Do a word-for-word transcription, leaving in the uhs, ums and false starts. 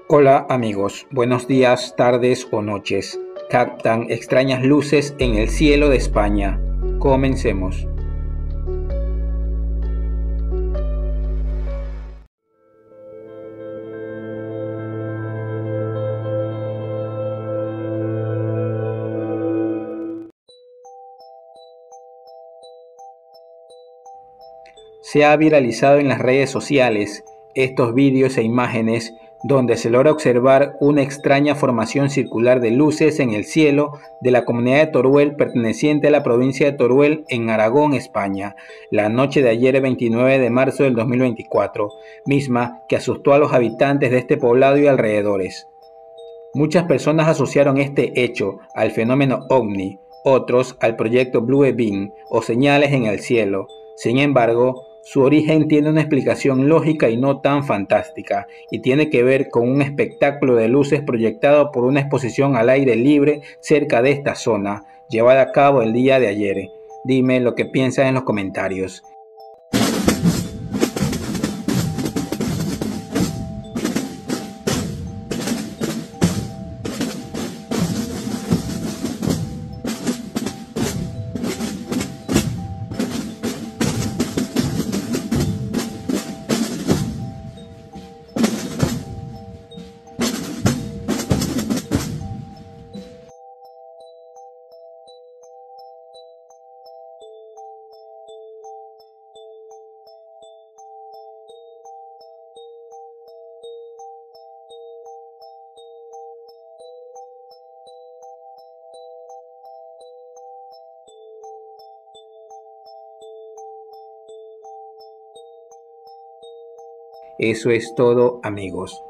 Hola amigos, buenos días, tardes o noches. Captan extrañas luces en el cielo de España. Comencemos. Se ha viralizado en las redes sociales estos vídeos e imágenes donde se logra observar una extraña formación circular de luces en el cielo de la comunidad de Teruel perteneciente a la provincia de Teruel en Aragón, España, la noche de ayer veintinueve de marzo del dos mil veinticuatro, misma que asustó a los habitantes de este poblado y alrededores. Muchas personas asociaron este hecho al fenómeno ovni, otros al proyecto Blue Beam o señales en el cielo. Sin embargo, su origen tiene una explicación lógica y no tan fantástica, y tiene que ver con un espectáculo de luces proyectado por una exposición al aire libre cerca de esta zona, llevada a cabo el día de ayer. Dime lo que piensas en los comentarios. Eso es todo, amigos.